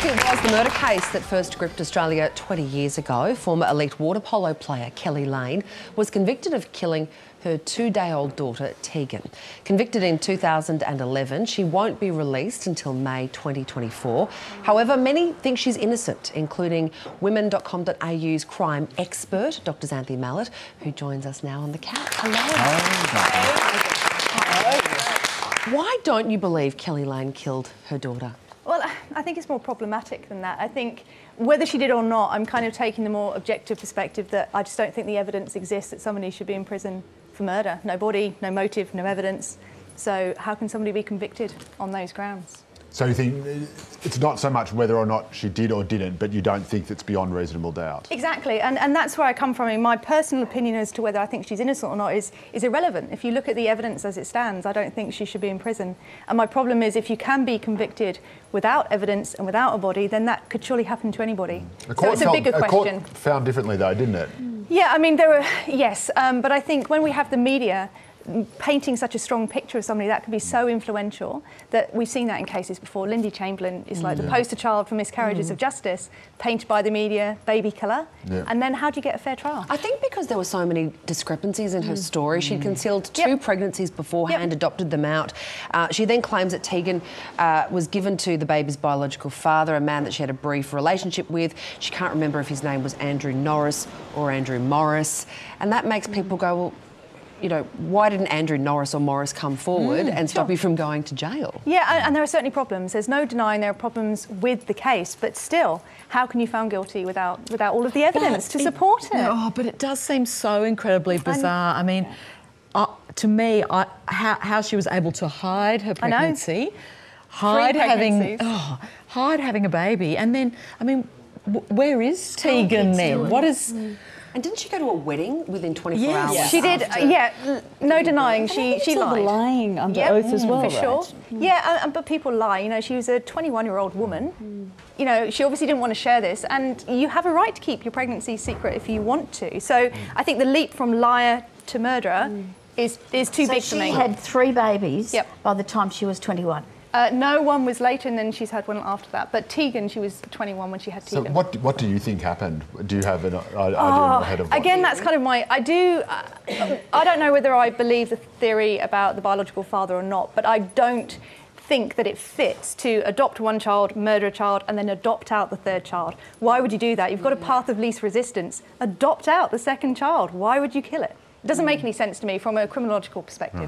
Yes, it was the murder case that first gripped Australia 20 years ago. Former elite water polo player Keli Lane was convicted of killing her 2-day-old daughter, Tegan. Convicted in 2011, she won't be released until May 2024. However, many think she's innocent, including women.com.au's crime expert, Dr Xanthe Mallett, who joins us now on the couch. Hello. Hello. Why don't you believe Keli Lane killed her daughter? Well, I think it's more problematic than that. I think whether she did or not, I'm kind of taking the more objective perspective that I just don't think the evidence exists that somebody should be in prison for murder. No body, no motive, no evidence. So how can somebody be convicted on those grounds? So you think it's not so much whether or not she did or didn't, but you don't think it's beyond reasonable doubt? Exactly, and that's where I come from. I mean, my personal opinion as to whether I think she's innocent or not is irrelevant. If you look at the evidence as it stands, I don't think she should be in prison. And my problem is if you can be convicted without evidence and without a body, then that could surely happen to anybody. So it's a bigger question. Court found differently though, didn't it? Yeah, I mean, there were, yes, but I think when we have the media painting such a strong picture of somebody, that could be so influential that we've seen that in cases before. Lindy Chamberlain is like the poster child for miscarriages of justice, painted by the media, baby killer. And then how do you get a fair trial? I think because there were so many discrepancies in her story. She'd concealed 2 pregnancies beforehand, adopted them out. She then claims that Tegan was given to the baby's biological father, a man that she had a brief relationship with. She can't remember if his name was Andrew Norris or Andrew Morris. And that makes people go, well, you know, why didn't Andrew Norris or Morris come forward and stop you from going to jail? Yeah, and there are certainly problems. There's no denying there are problems with the case, but still, how can you found guilty without all of the evidence to support it? Oh, but it does seem so incredibly bizarre. I mean, to me, how she was able to hide her pregnancy, hide having a baby, and then, I mean, where is Tegan then? What is... And didn't she go to a wedding within 24 hours? She did, no denying, she lied. Lying under oath as well, for sure. Yeah, but people lie. You know, she was a 21-year-old woman. You know, she obviously didn't want to share this, and you have a right to keep your pregnancy secret if you want to. So I think the leap from liar to murderer is too big for me. She had 3 babies by the time she was 21. No, one was later, and then she's had one after that. But Tegan, she was 21 when she had Tegan. So what do you think happened? Do you have an idea in your head of what? Again, that's kind of my... I don't know whether I believe the theory about the biological father or not, but I don't think that it fits to adopt one child, murder a child, and then adopt out the 3rd child. Why would you do that? You've got a path of least resistance. Adopt out the 2nd child. Why would you kill it? It doesn't make any sense to me from a criminological perspective.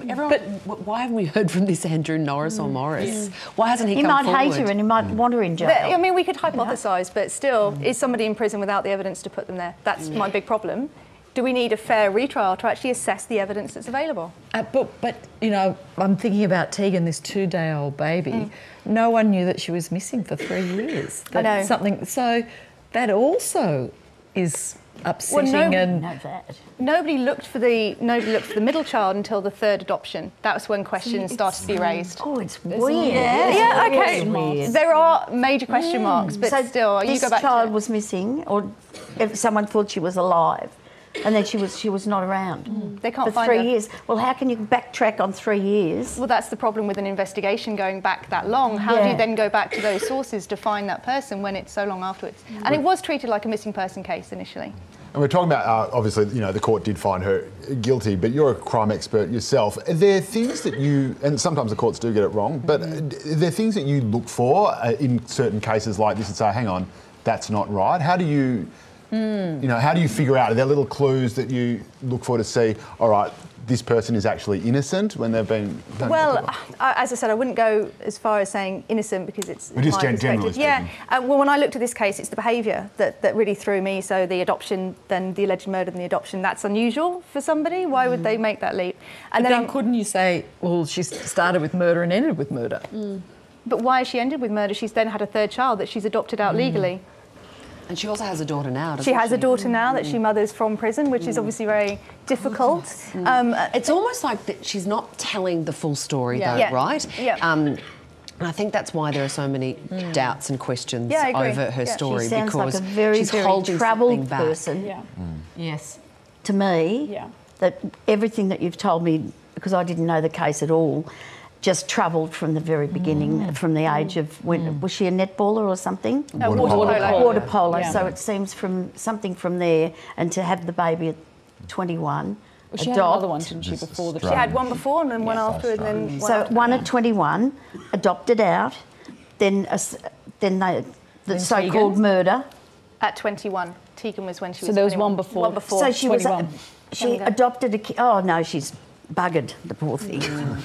Why haven't we heard from this Andrew Norris or Morris? Why hasn't he come forward? He might hate her and he might want her in jail. But, I mean, we could hypothesise, but still, is somebody in prison without the evidence to put them there? That's my big problem. Do we need a fair retrial to actually assess the evidence that's available? But you know, I'm thinking about Tegan, this 2-day-old baby. No one knew that she was missing for 3 years. I know. So that also is upsetting. Nobody looked for the middle child until the 3rd adoption. That was when questions started to be raised. Oh, it's weird. Yeah, okay. There are major question marks, but so still, you go back to... this child was missing, or if someone thought she was alive, and then she was not around. They can't for find 3 her. years. Well, how can you backtrack on 3 years? Well, that's the problem with an investigation going back that long. How do you then go back to those sources to find that person when it's so long afterwards? And it was treated like a missing person case initially. And we're talking about, obviously, you know, the court did find her guilty, but you're a crime expert yourself. Are there things that you, and sometimes the courts do get it wrong, but are there things that you look for in certain cases like this and say, hang on, that's not right? How do you, you know, how do you figure out, are there little clues that you look for to see, all right, this person is actually innocent when they've been... Well, as I said, I wouldn't go as far as saying innocent because it's... But just generally speaking. Yeah, well, when I looked at this case, it's the behaviour that really threw me. So the adoption, then the alleged murder, then the adoption, that's unusual for somebody. Why would they make that leap? And then couldn't you say, well, she started with murder and ended with murder? But why has she ended with murder? She's then had a 3rd child that she's adopted out legally. And she also has a daughter now, doesn't she? She has a daughter now that she mothers from prison, which is obviously very difficult. It's almost like that she's not telling the full story, though, right? Yeah. And I think that's why there are so many doubts and questions over her story. She sounds because like a very, she's very holding troubled back. person. Yes. To me, that everything that you've told me, because I didn't know the case at all, just troubled from the very beginning, from the age of when was she a netballer or something? No, water polo. So it seems from something from there, and to have the baby at 21. Well, she had another one, didn't she, before the... She had one before and then one after, and then one after. One at 21, adopted out, then the so-called Tegan? murder. At 21. Tegan was when she was So there was 21. one before. One before. So she 21. was. She adopted a kid. Oh no, she's buggered, the poor thing.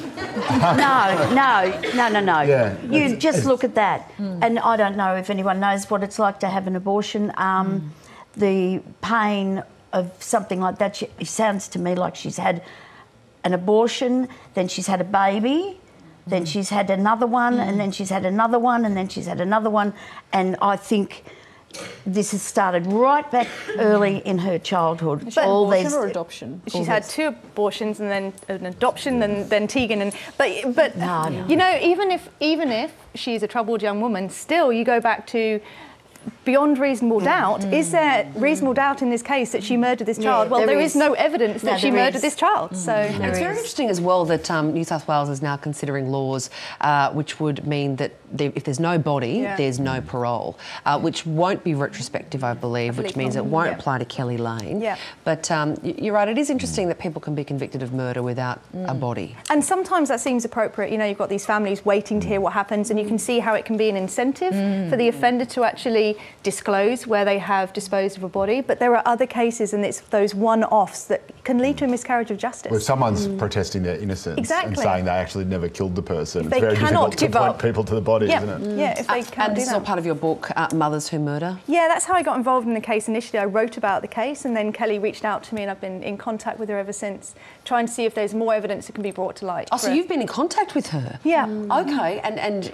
No. Yeah, You just look at that, and I don't know if anyone knows what it's like to have an abortion. The pain of something like that. It sounds to me like she's had an abortion, then she's had a baby, then she's had another one, and then she's had another one, and then she's had another one, and I think this has started right back early in her childhood. Is she abortion or adoption? She's had 2 abortions and then an adoption, and then Tegan. But No. you know, even if she's a troubled young woman, still you go back to beyond reasonable doubt. Is there reasonable doubt in this case that she murdered this child? Well, there is no evidence that she murdered this child. So it's very interesting as well that New South Wales is now considering laws which would mean that if there's no body, there's no parole, which won't be retrospective, I believe, which means it won't apply to Keli Lane. Yeah. But you're right, it is interesting that people can be convicted of murder without a body. And sometimes that seems appropriate. You know, you've got these families waiting to hear what happens, and you can see how it can be an incentive for the offender to actually disclose where they have disposed of a body. But there are other cases, and it's those one-offs that can lead to a miscarriage of justice. Well, if someone's protesting their innocence and saying they actually never killed the person, it's very difficult to point people to the body, isn't it? Yeah, if they can't and this is all part of your book, Mothers Who Murder? Yeah, that's how I got involved in the case initially. I wrote about the case, and then Keli reached out to me, and I've been in contact with her ever since, trying to see if there's more evidence that can be brought to light. Oh, so you've been in contact with her? Yeah. Okay, and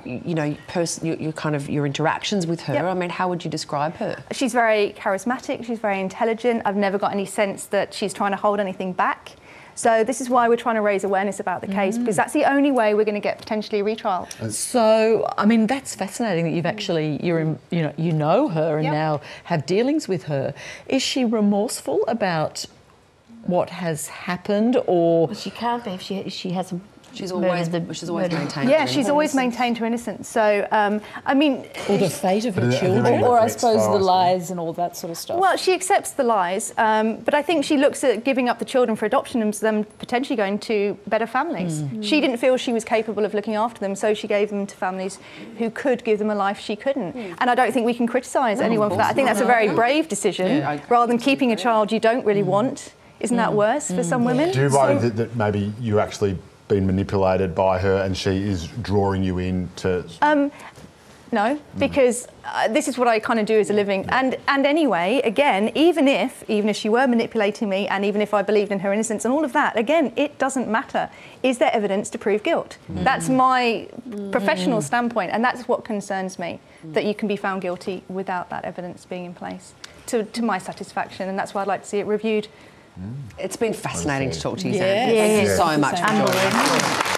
your interactions with her, I mean, how would you describe her? She's very charismatic, she's very intelligent. I've never got any sense that she's trying to hold anything back. So this is why we're trying to raise awareness about the case, because that's the only way we're going to get potentially a retrial. So, I mean, that's fascinating that you've actually, you know her and now have dealings with her. Is she remorseful about what has happened, or...? Well, she can't be if she hasn't. She's always maintained. Yeah, she's always maintained her innocence. So, I mean, or the fate of her children, or I suppose the lies and all that sort of stuff. Well, she accepts the lies, but I think she looks at giving up the children for adoption and them potentially going to better families. She didn't feel she was capable of looking after them, so she gave them to families who could give them a life she couldn't. And I don't think we can criticise anyone for that. I think that's a very brave decision, rather than keeping a child you don't really want. Isn't that worse for some women? Do you worry that maybe you actually been manipulated by her and she is drawing you in to... No, because this is what I kind of do as a living. And anyway, again, even if she were manipulating me, and even if I believed in her innocence and all of that, again, it doesn't matter. Is there evidence to prove guilt? That's my professional standpoint, and that's what concerns me, that you can be found guilty without that evidence being in place, to my satisfaction, and that's why I'd like to see it reviewed. It's been fascinating to talk to you, Xanthe. Yeah. Thank you so much for joining us.